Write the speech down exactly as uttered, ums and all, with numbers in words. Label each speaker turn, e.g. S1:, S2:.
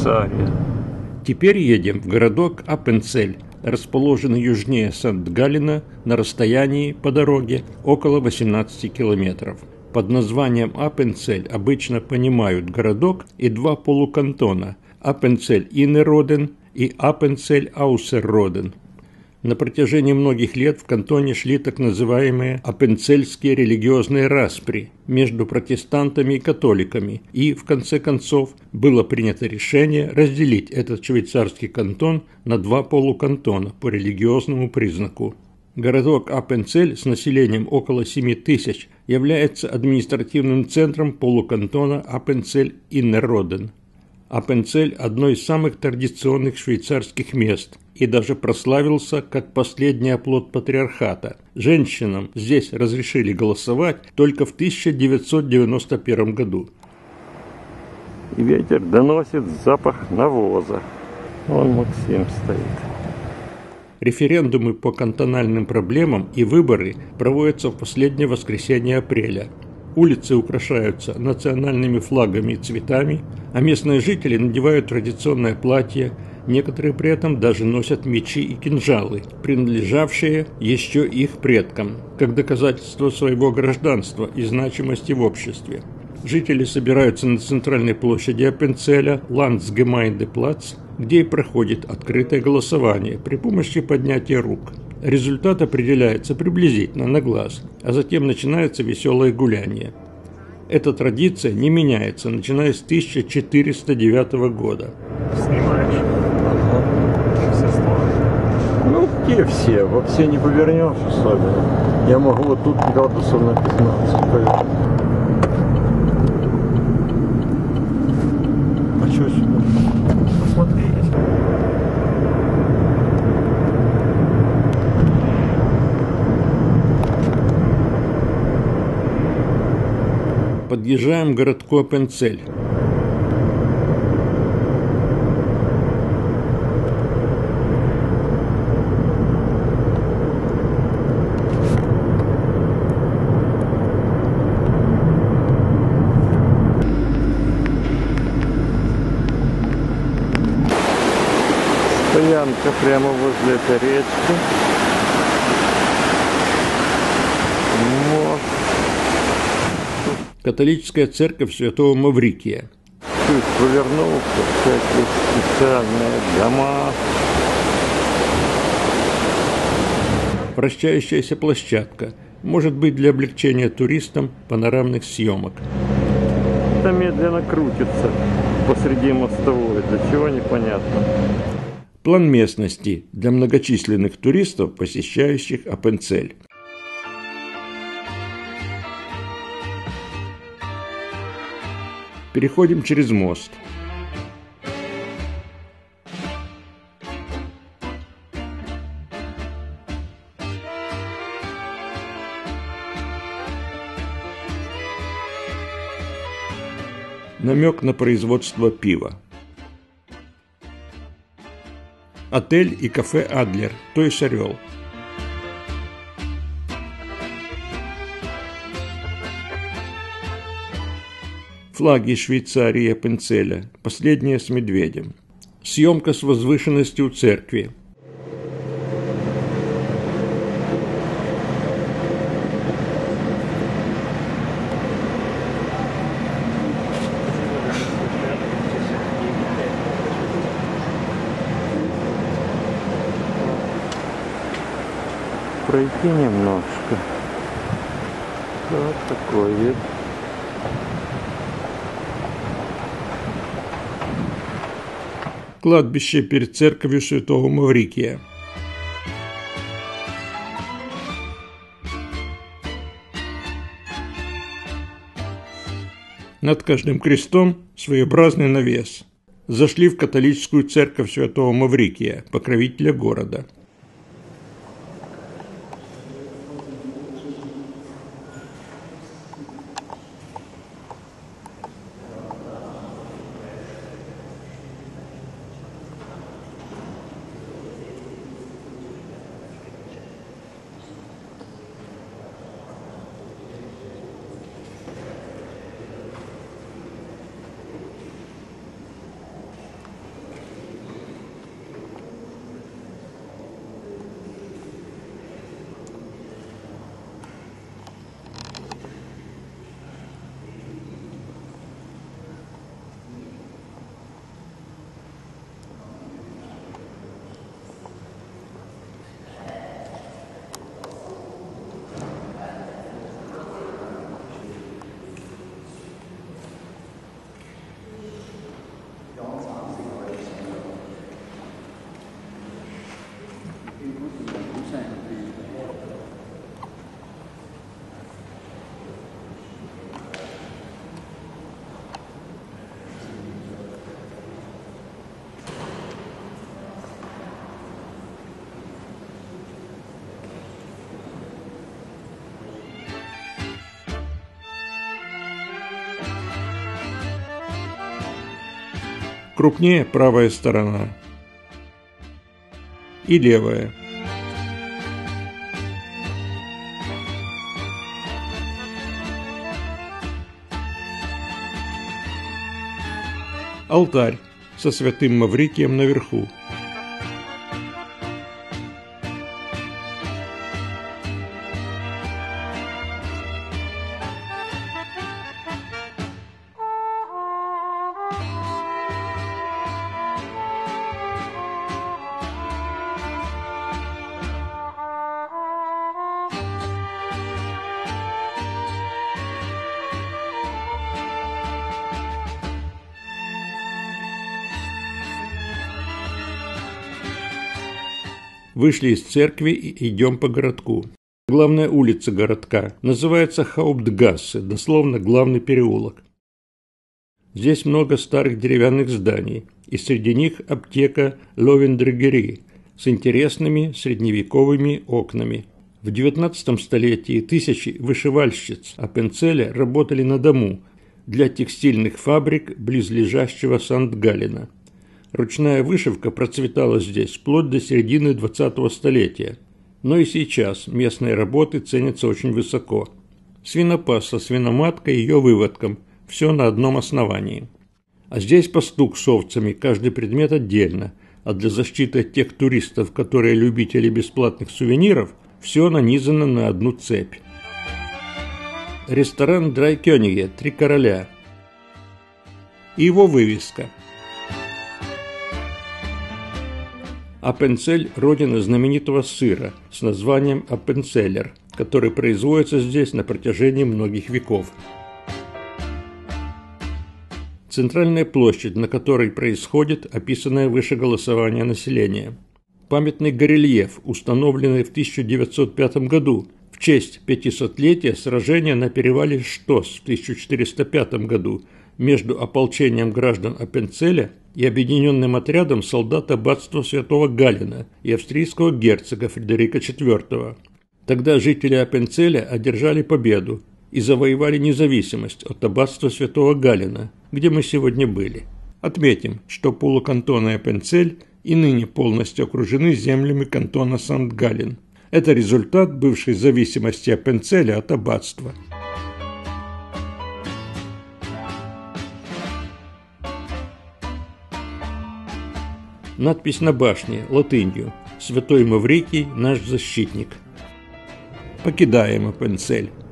S1: Швейцария.
S2: Теперь едем в городок Аппенцель, расположенный южнее Санкт-Галлена на расстоянии по дороге около восемнадцати километров. Под названием Аппенцель обычно понимают городок и два полукантона – Аппенцель-Иннерроден и Аппенцель-Аусерроден. На протяжении многих лет в кантоне шли так называемые аппенцельские религиозные распри между протестантами и католиками, и, в конце концов, было принято решение разделить этот швейцарский кантон на два полукантона по религиозному признаку. Городок Аппенцель с населением около семи тысяч является административным центром полукантона Аппенцель-Иннерроден. Аппенцель – одно из самых традиционных швейцарских мест и даже прославился как последний оплот патриархата. Женщинам здесь разрешили голосовать только в тысяча девятьсот девяносто первом году.
S1: И ветер доносит запах навоза. Вон Максим стоит.
S2: Референдумы по кантональным проблемам и выборы проводятся в последнее воскресенье апреля. Улицы украшаются национальными флагами и цветами, а местные жители надевают традиционное платье, некоторые при этом даже носят мечи и кинжалы, принадлежавшие еще их предкам, как доказательство своего гражданства и значимости в обществе. Жители собираются на центральной площади Аппенцеля, Ландсгемайнде-плац, где и проходит открытое голосование при помощи поднятия рук. Результат определяется приблизительно на глаз, а затем начинается веселое гуляние. Эта традиция не меняется, начиная с тысяча четыреста девятого года.
S1: Снимаешь? Ага. Все слова. Ну, где все? Во все не повернешь особенно. Я могу вот тут градусов на пятнадцать повернуть. А что сюда? Посмотри.
S2: Подъезжаем к городку Аппенцель.
S1: Стоянка прямо возле этой речки. Мост.
S2: Католическая церковь Святого Маврикия.
S1: Чуть повернулся, всякие специальные дома.
S2: Вращающаяся площадка. Может быть для облегчения туристам панорамных съемок.
S1: Это медленно крутится посреди мостовой. Для чего, непонятно.
S2: План местности для многочисленных туристов, посещающих Аппенцель. Переходим через мост. Намек на производство пива. Отель и кафе «Адлер», то есть «Орел». Флаги Швейцарии и Аппенцеля, последняя с медведем. Съемка с возвышенности у церкви.
S1: Пройти немножко. Вот такой вид.
S2: Кладбище перед церковью Святого Маврикия. Над каждым крестом своеобразный навес. Зашли в католическую церковь Святого Маврикия, покровителя города. Крупнее правая сторона и левая. Алтарь со святым Маврикием наверху. Вышли из церкви и идем по городку. Главная улица городка называется Хауптгассе, дословно главный переулок. Здесь много старых деревянных зданий, и среди них аптека Ловендрегери с интересными средневековыми окнами. В девятнадцатом столетии тысячи вышивальщиц Аппенцеля работали на дому для текстильных фабрик близлежащего Санкт-Галлена. Ручная вышивка процветала здесь вплоть до середины двадцатого столетия, но и сейчас местные работы ценятся очень высоко. Свинопас со свиноматкой и ее выводком – все на одном основании. А здесь пастух с овцами, каждый предмет отдельно, а для защиты от тех туристов, которые любители бесплатных сувениров, все нанизано на одну цепь. Ресторан Драйкёниге «Три короля» и его вывеска. Аппенцель – родина знаменитого сыра с названием Аппенцеллер, который производится здесь на протяжении многих веков. Центральная площадь, на которой происходит описанное выше голосование населения. Памятный горельеф, установленный в тысяча девятьсот пятом году в честь пятисотлетия сражения на перевале Штос в тысяча четыреста пятом году между ополчением граждан Аппенцеля и объединенным отрядом солдат аббатства Святого Галлена и австрийского герцога Фредерика четвёртого. Тогда жители Аппенцеля одержали победу и завоевали независимость от аббатства Святого Галлена, где мы сегодня были. Отметим, что полукантоны Аппенцель и ныне полностью окружены землями кантона Санкт-Галлен. Это результат бывшей зависимости Аппенцеля от аббатства. Надпись на башне латынью «Святой Маврикий – наш защитник». Покидаем Аппенцель.